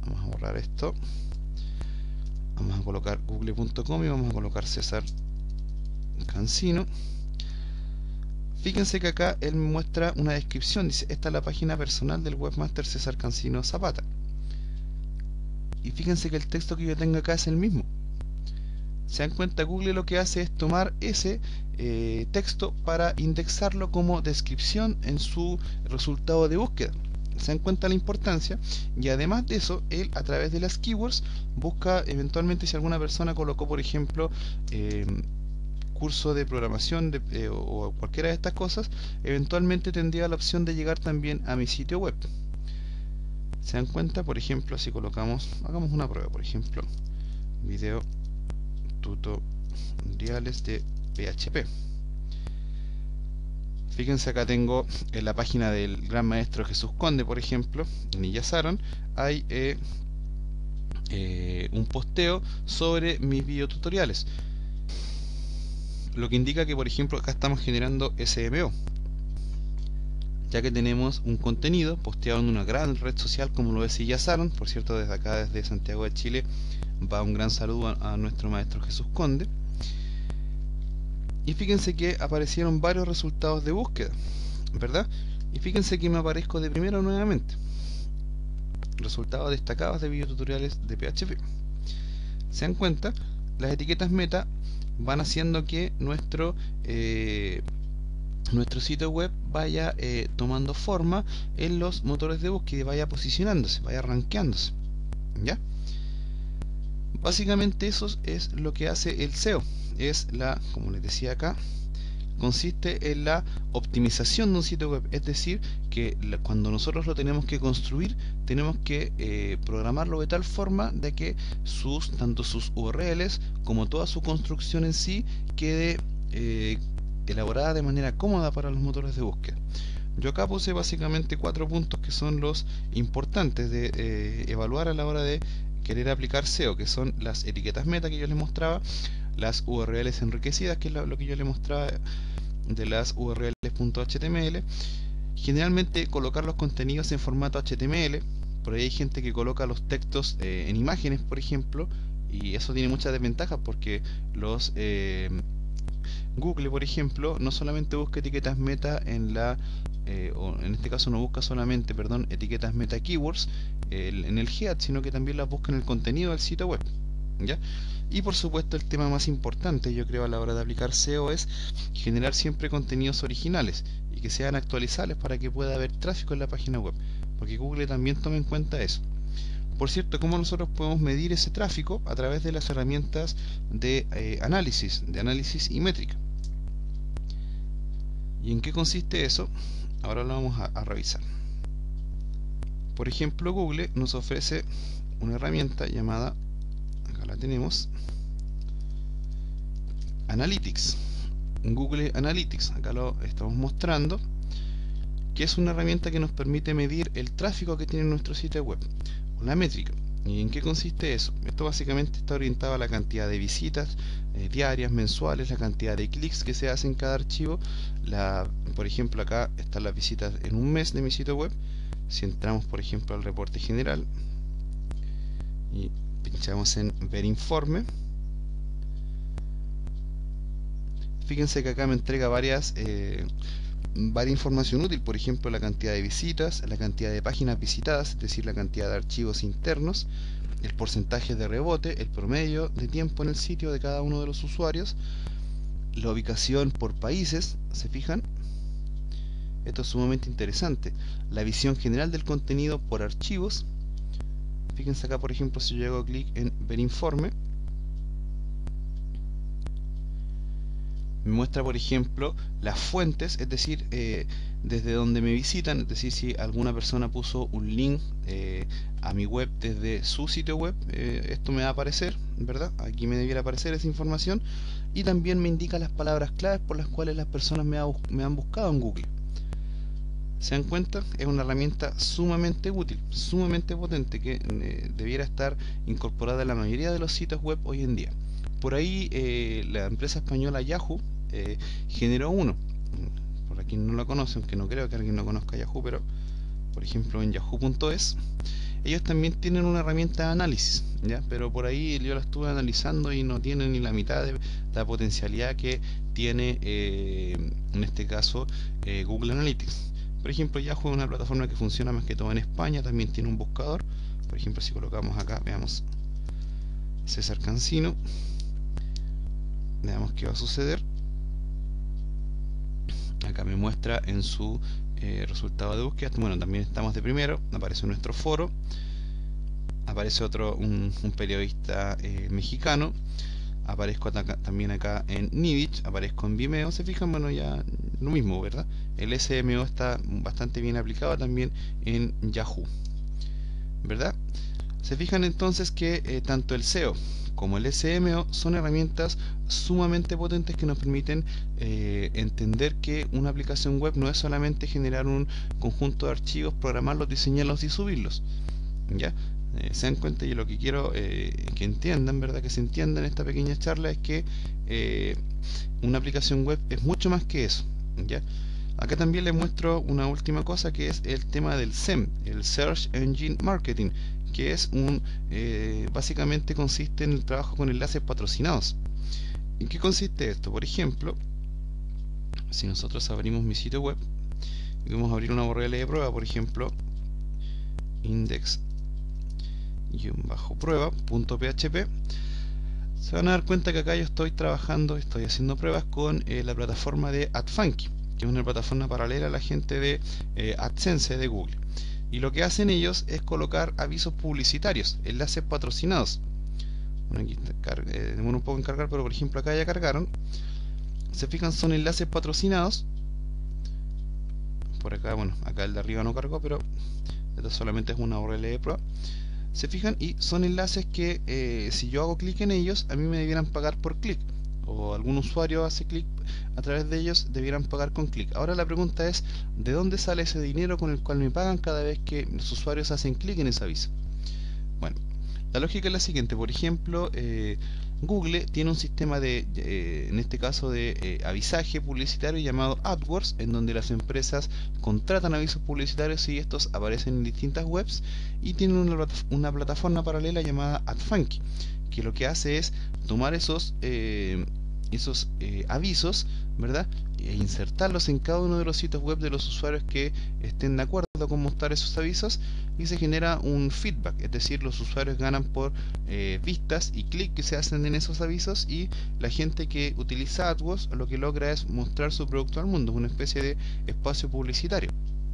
Vamos a borrar esto. Vamos a colocar google punto com y vamos a colocar César Cancino. Fíjense que acá él me muestra una descripción, dice, esta es la página personal del webmaster César Cancino Zapata. Y fíjense que el texto que yo tengo acá es el mismo. Se dan cuenta, Google lo que hace es tomar ese eh, texto para indexarlo como descripción en su resultado de búsqueda. Se dan cuenta la importancia, y además de eso, él a través de las keywords busca eventualmente si alguna persona colocó, por ejemplo, eh, curso de programación de, eh, o cualquiera de estas cosas, eventualmente tendría la opción de llegar también a mi sitio web. Se dan cuenta, por ejemplo, si colocamos, hagamos una prueba, por ejemplo, video tutoriales de P H P. Fíjense, acá tengo en la página del gran maestro Jesús Conde, por ejemplo, en Illazaron, hay eh, eh, un posteo sobre mis videotutoriales, lo que indica que, por ejemplo, acá estamos generando S M O, ya que tenemos un contenido posteado en una gran red social como lo es Illazaron. Por cierto, desde acá, desde Santiago de Chile, va un gran saludo a, a nuestro maestro Jesús Conde. Y fíjense que aparecieron varios resultados de búsqueda, ¿verdad? Y fíjense que me aparezco de primero nuevamente. Resultados destacados de videotutoriales de P H P. ¿Se dan cuenta? Las etiquetas meta van haciendo que nuestro eh, nuestro sitio web vaya eh, tomando forma en los motores de búsqueda y vaya posicionándose, vaya rankeándose, ¿ya? Básicamente eso es lo que hace el S E O. Es la, como les decía acá, consiste en la optimización de un sitio web, es decir, que la, cuando nosotros lo tenemos que construir, tenemos que eh, programarlo de tal forma de que sus tanto sus U R Ls como toda su construcción en sí quede eh, elaborada de manera cómoda para los motores de búsqueda. Yo acá puse básicamente cuatro puntos que son los importantes de eh, evaluar a la hora de querer aplicar S E O, que son las etiquetas meta que yo les mostraba, las U R Ls enriquecidas, que es lo, lo que yo les mostraba de las U R Ls.html, generalmente colocar los contenidos en formato H T M L. Por ahí hay gente que coloca los textos eh, en imágenes, por ejemplo, y eso tiene muchas desventajas porque los eh, Google, por ejemplo, no solamente busca etiquetas meta en la eh, o en este caso no busca solamente, perdón, etiquetas meta keywords el, en el head, sino que también las busca en el contenido del sitio web, ¿ya? Y por supuesto el tema más importante, yo creo, a la hora de aplicar S E O es generar siempre contenidos originales y que sean actualizables para que pueda haber tráfico en la página web, porque Google también toma en cuenta eso. Por cierto, ¿cómo nosotros podemos medir ese tráfico? A través de las herramientas de eh, análisis, de análisis y métrica. ¿Y en qué consiste eso? Ahora lo vamos a, a revisar. Por ejemplo, Google nos ofrece una herramienta llamada, acá la tenemos, Analytics. Google Analytics, acá lo estamos mostrando, que es una herramienta que nos permite medir el tráfico que tiene nuestro sitio web, o la métrica. ¿Y en qué consiste eso? Esto básicamente está orientado a la cantidad de visitas eh, diarias, mensuales, la cantidad de clics que se hacen en cada archivo. La, por ejemplo, acá están las visitas en un mes de mi sitio web. Si entramos, por ejemplo, al reporte general y pinchamos en ver informe, fíjense que acá me entrega varias eh, varia información útil, por ejemplo la cantidad de visitas, la cantidad de páginas visitadas, es decir, la cantidad de archivos internos, el porcentaje de rebote, el promedio de tiempo en el sitio de cada uno de los usuarios, la ubicación por países, ¿se fijan? Esto es sumamente interesante. La visión general del contenido por archivos. Fíjense acá, por ejemplo, si yo hago clic en ver informe, me muestra, por ejemplo, las fuentes, es decir, eh, desde donde me visitan, es decir, si alguna persona puso un link eh, a mi web desde su sitio web, eh, esto me va a aparecer, ¿verdad? Aquí me debiera aparecer esa información, y también me indica las palabras claves por las cuales las personas me, ha, me han buscado en Google. ¿Se dan cuenta? Es una herramienta sumamente útil, sumamente potente, que eh, debiera estar incorporada en la mayoría de los sitios web hoy en día. Por ahí eh, la empresa española Yahoo eh, generó uno. Por aquí no lo conocen, aunque no creo que alguien no conozca Yahoo, pero por ejemplo en yahoo punto es ellos también tienen una herramienta de análisis, ¿ya? Pero por ahí yo la estuve analizando y no tiene ni la mitad de la potencialidad que tiene eh, en este caso eh, Google Analytics. Por ejemplo, Yahoo es una plataforma que funciona más que todo en España, también tiene un buscador. Por ejemplo, si colocamos acá, veamos César Cancino, veamos qué va a suceder. Acá me muestra en su eh, resultado de búsqueda. Bueno, también estamos de primero, aparece nuestro foro, aparece otro, un, un periodista eh, mexicano, aparezco acá, también acá en Nidic, aparezco en Vimeo. Se fijan, bueno, ya lo mismo, ¿verdad? El S M O está bastante bien aplicado también en Yahoo, ¿verdad? Se fijan entonces que eh, tanto el S E O como el S M O son herramientas sumamente potentes que nos permiten eh, entender que una aplicación web no es solamente generar un conjunto de archivos, programarlos, diseñarlos y subirlos, ¿ya? Eh, se dan cuenta, y lo que quiero eh, que entiendan, ¿verdad? Que se entienda en esta pequeña charla es que eh, una aplicación web es mucho más que eso, ¿ya? Acá también les muestro una última cosa, que es el tema del S E M, el Search Engine Marketing, que es un eh, básicamente consiste en el trabajo con enlaces patrocinados. ¿En qué consiste esto? Por ejemplo, si nosotros abrimos mi sitio web y vamos a abrir una U R L de prueba, por ejemplo, index-prueba punto p h p, se van a dar cuenta que acá yo estoy trabajando, estoy haciendo pruebas con eh, la plataforma de AdFunky, que es una plataforma paralela a la gente de eh, AdSense de Google. Y lo que hacen ellos es colocar avisos publicitarios, enlaces patrocinados. Bueno, aquí eh, demora un poco en cargar, pero por ejemplo acá ya cargaron. Se fijan, son enlaces patrocinados. Por acá, bueno, acá el de arriba no cargó, pero esto solamente es una U R L de prueba. Se fijan, y son enlaces que eh, si yo hago clic en ellos, a mí me debieran pagar por clic, o algún usuario hace clic a través de ellos, debieran pagar con clic. Ahora la pregunta es, ¿de dónde sale ese dinero con el cual me pagan cada vez que los usuarios hacen clic en ese aviso? Bueno, la lógica es la siguiente. Por ejemplo, eh, Google tiene un sistema de, eh, en este caso, de eh, avisaje publicitario llamado AdWords, en donde las empresas contratan avisos publicitarios y estos aparecen en distintas webs, y tienen una, una plataforma paralela llamada AdFunky, que lo que hace es tomar esos eh, esos eh, avisos, ¿verdad?, e insertarlos en cada uno de los sitios web de los usuarios que estén de acuerdo con mostrar esos avisos, y se genera un feedback, es decir, los usuarios ganan por eh, vistas y clics que se hacen en esos avisos, y la gente que utiliza AdWords lo que logra es mostrar su producto al mundo, es una especie de espacio publicitario.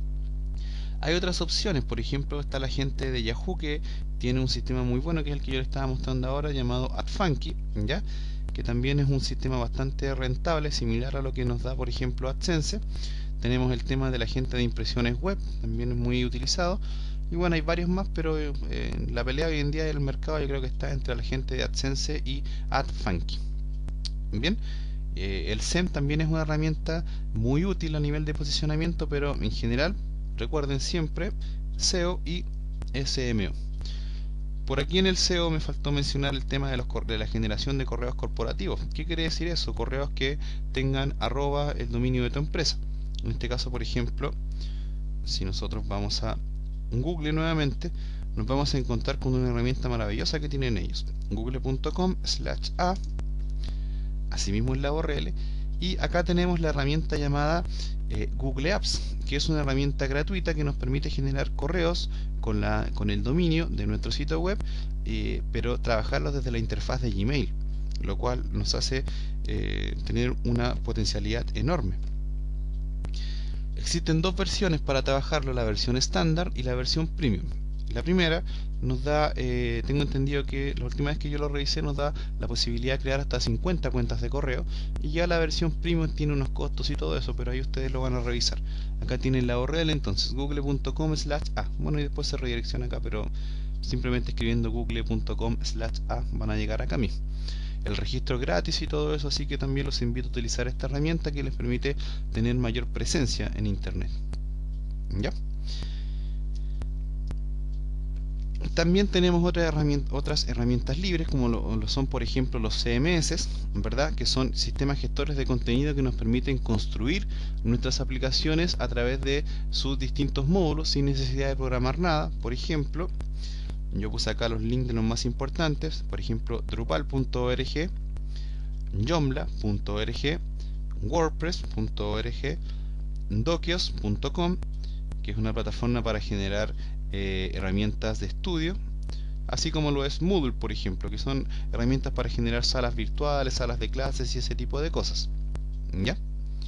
Hay otras opciones, por ejemplo está la gente de Yahoo, que tiene un sistema muy bueno, que es el que yo les estaba mostrando ahora, llamado AdFunky, ¿ya?, que también es un sistema bastante rentable, similar a lo que nos da por ejemplo AdSense. Tenemos el tema de la gente de impresiones web, también es muy utilizado, y bueno, hay varios más, pero eh, la pelea hoy en día del mercado yo creo que está entre la gente de AdSense y AdFunky. Bien, eh, el S E M también es una herramienta muy útil a nivel de posicionamiento, pero en general recuerden siempre S E O y S M O. Por aquí en el S E O me faltó mencionar el tema de, los, de la generación de correos corporativos. ¿Qué quiere decir eso? Correos que tengan arroba el dominio de tu empresa. En este caso, por ejemplo, si nosotros vamos a Google nuevamente, nos vamos a encontrar con una herramienta maravillosa que tienen ellos. google punto com slash a, asimismo es la U R L, y acá tenemos la herramienta llamada eh, Google Apps, que es una herramienta gratuita que nos permite generar correos con, la, con el dominio de nuestro sitio web, eh, pero trabajarlos desde la interfaz de Gmail, lo cual nos hace eh, tener una potencialidad enorme. Existen dos versiones para trabajarlo, la versión estándar y la versión premium. La primera nos da, eh, tengo entendido que la última vez que yo lo revisé, nos da la posibilidad de crear hasta cincuenta cuentas de correo, y ya la versión premium tiene unos costos y todo eso, pero ahí ustedes lo van a revisar. Acá tienen la U R L, entonces google punto com slash a, bueno, y después se redirecciona acá, pero simplemente escribiendo google punto com slash a van a llegar acá mismo. El registro es gratis y todo eso, así que también los invito a utilizar esta herramienta que les permite tener mayor presencia en internet. ¿Ya? También tenemos otras herramientas, otras herramientas libres, como lo, lo son por ejemplo los C M S, ¿verdad? Que son sistemas gestores de contenido que nos permiten construir nuestras aplicaciones a través de sus distintos módulos sin necesidad de programar nada. Por ejemplo, yo puse acá los links de los más importantes, por ejemplo drupal punto org, joomla punto org, wordpress punto org, dokios punto com, que es una plataforma para generar eh, herramientas de estudio, así como lo es Moodle, por ejemplo, que son herramientas para generar salas virtuales, salas de clases y ese tipo de cosas. ¿Ya?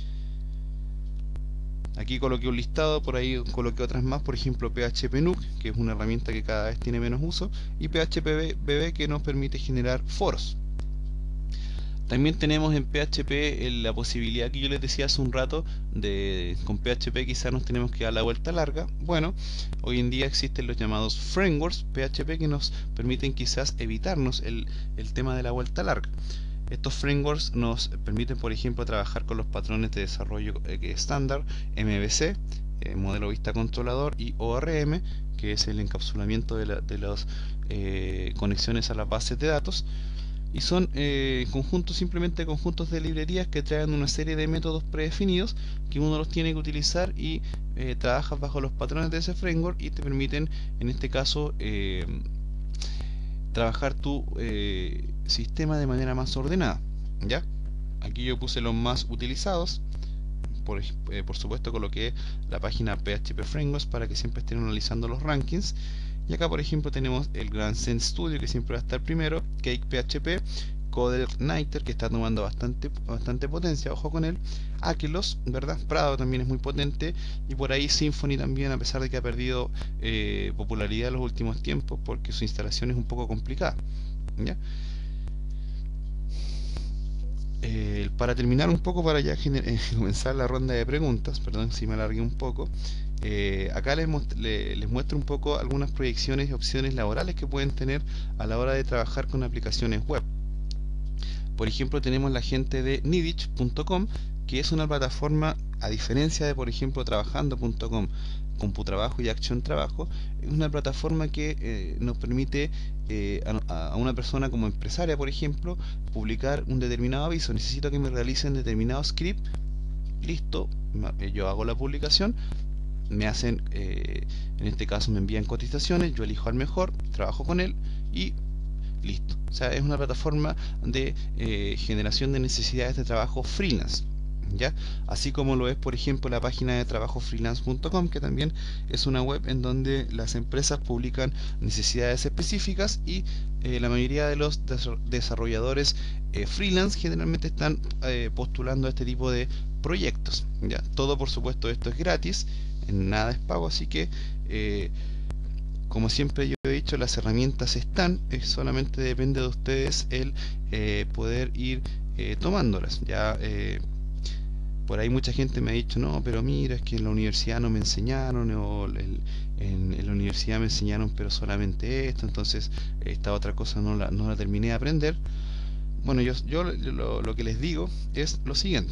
Aquí coloqué un listado, por ahí coloqué otras más, por ejemplo P H P Nuke, que es una herramienta que cada vez tiene menos uso, y P H P B B, que nos permite generar foros. También tenemos en P H P la posibilidad que yo les decía hace un rato, de con P H P quizás nos tenemos que dar la vuelta larga. Bueno, hoy en día existen los llamados frameworks P H P que nos permiten quizás evitarnos el, el tema de la vuelta larga. Estos frameworks nos permiten, por ejemplo, trabajar con los patrones de desarrollo estándar, M V C, eh, modelo vista controlador, y O R M, que es el encapsulamiento de, la, de las eh, conexiones a las bases de datos. Y son eh, conjuntos, simplemente conjuntos de librerías que traen una serie de métodos predefinidos que uno los tiene que utilizar, y eh, trabajas bajo los patrones de ese framework y te permiten, en este caso, eh, trabajar tu eh, sistema de manera más ordenada. ¿Ya? Aquí yo puse los más utilizados. Por, eh, por supuesto coloqué la página P H P Frameworks para que siempre estén analizando los rankings. Y acá por ejemplo tenemos el Grand Zen Studio, que siempre va a estar primero, Cake P H P, CoderNighter, que está tomando bastante bastante potencia, ojo con él, Akelos, ¿verdad? Prado también es muy potente, y por ahí Symfony también, a pesar de que ha perdido eh, popularidad en los últimos tiempos porque su instalación es un poco complicada. ¿Ya? Eh, para terminar un poco, para ya eh, comenzar la ronda de preguntas, perdón si me alargué un poco, eh, acá les, les, les muestro un poco algunas proyecciones y opciones laborales que pueden tener a la hora de trabajar con aplicaciones web. Por ejemplo, tenemos la gente de Nidich punto com, que es una plataforma, a diferencia de por ejemplo trabajando punto com, Computrabajo y Acción Trabajo, es una plataforma que eh, nos permite eh, a, a una persona como empresaria, por ejemplo, publicar un determinado aviso. Necesito que me realicen determinado script, listo, yo hago la publicación, me hacen, eh, en este caso me envían cotizaciones, yo elijo al mejor, trabajo con él y listo. O sea, es una plataforma de eh, generación de necesidades de trabajo freelance. ¿Ya? Así como lo es por ejemplo la página de trabajo freelance punto com, que también es una web en donde las empresas publican necesidades específicas, y eh, la mayoría de los desarrolladores eh, freelance generalmente están eh, postulando a este tipo de proyectos. ¿Ya? Todo por supuesto esto es gratis, nada es pago, así que eh, como siempre yo he dicho, las herramientas están, es solamente depende de ustedes el eh, poder ir eh, tomándolas. Ya eh, por ahí mucha gente me ha dicho, no, pero mira, es que en la universidad no me enseñaron, o el, en, en la universidad me enseñaron pero solamente esto, entonces esta otra cosa no la, no la terminé de aprender. Bueno, yo, yo lo, lo que les digo es lo siguiente.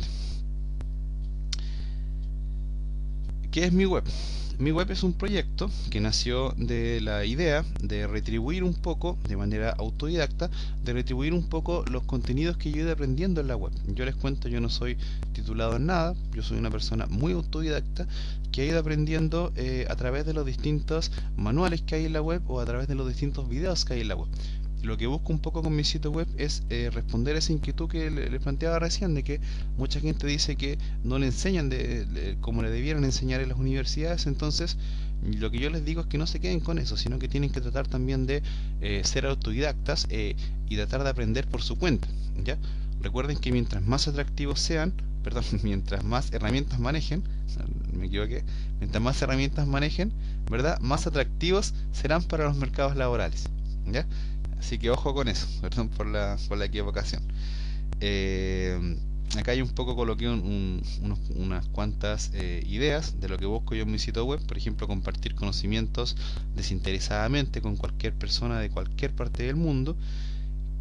¿Qué es mi web? Mi web es un proyecto que nació de la idea de retribuir un poco, de manera autodidacta, de retribuir un poco los contenidos que yo he ido aprendiendo en la web. Yo les cuento, yo no soy titulado en nada, yo soy una persona muy autodidacta que ha ido aprendiendo eh, a través de los distintos manuales que hay en la web, o a través de los distintos videos que hay en la web. Lo que busco un poco con mi sitio web es eh, responder a esa inquietud que le, le planteaba recién, de que mucha gente dice que no le enseñan de, de, como le debieran enseñar en las universidades. Entonces lo que yo les digo es que no se queden con eso, sino que tienen que tratar también de eh, ser autodidactas eh, y tratar de aprender por su cuenta. ¿Ya? Recuerden que mientras más atractivos sean, perdón, mientras más herramientas manejen, me equivoqué, mientras más herramientas manejen, ¿verdad?, más atractivos serán para los mercados laborales. ¿Ya? Así que ojo con eso, perdón por la, por la equivocación. Eh, acá hay un poco, coloqué un, un, unos, unas cuantas eh, ideas de lo que busco yo en mi sitio web. Por ejemplo, compartir conocimientos desinteresadamente con cualquier persona de cualquier parte del mundo.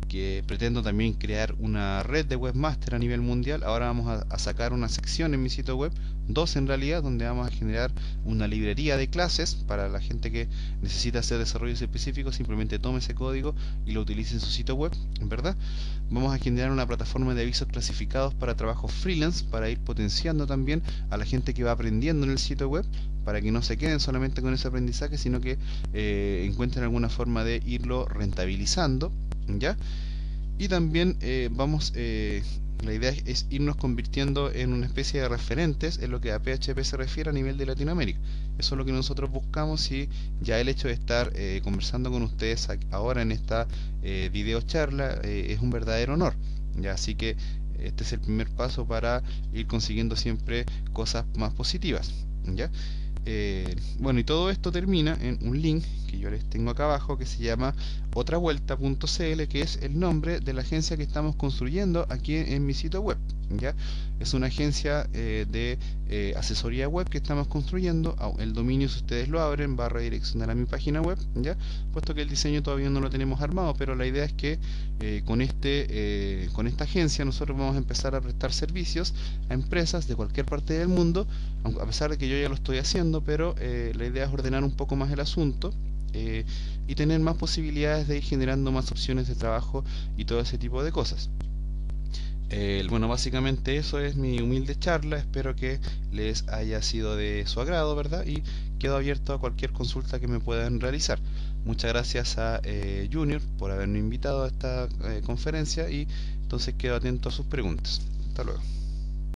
que pretendo también crear una red de webmaster a nivel mundial. Ahora vamos a, a sacar una sección en mi sitio web, dos en realidad, donde vamos a generar una librería de clases para la gente que necesita hacer desarrollos específicos. Simplemente tome ese código y lo utilice en su sitio web, ¿verdad? Vamos a generar una plataforma de avisos clasificados para trabajos freelance, para ir potenciando también a la gente que va aprendiendo en el sitio web, para que no se queden solamente con ese aprendizaje, sino que eh, encuentren alguna forma de irlo rentabilizando, ¿ya? Y también eh, vamos, eh, la idea es irnos convirtiendo en una especie de referentes en lo que a P H P se refiere a nivel de Latinoamérica. Eso es lo que nosotros buscamos, y ya el hecho de estar eh, conversando con ustedes ahora en esta eh, video charla eh, es un verdadero honor, ¿ya? Así que este es el primer paso para ir consiguiendo siempre cosas más positivas, ¿ya? Eh, bueno, y todo esto termina en un link que yo les tengo acá abajo, que se llama otra vuelta punto c l, que es el nombre de la agencia que estamos construyendo aquí en mi sitio web, ¿ya? Es una agencia eh, de eh, asesoría web que estamos construyendo. El dominio, si ustedes lo abren, va a redireccionar a mi página web, ¿ya? Puesto que el diseño todavía no lo tenemos armado, pero la idea es que eh, con, este, eh, con esta agencia nosotros vamos a empezar a prestar servicios a empresas de cualquier parte del mundo, a pesar de que yo ya lo estoy haciendo, pero eh, la idea es ordenar un poco más el asunto eh, y tener más posibilidades de ir generando más opciones de trabajo y todo ese tipo de cosas. Eh, bueno, básicamente eso es mi humilde charla. Espero que les haya sido de su agrado, ¿verdad? Y quedo abierto a cualquier consulta que me puedan realizar. Muchas gracias a eh, Junior por haberme invitado a esta eh, conferencia, y entonces quedo atento a sus preguntas. Hasta luego.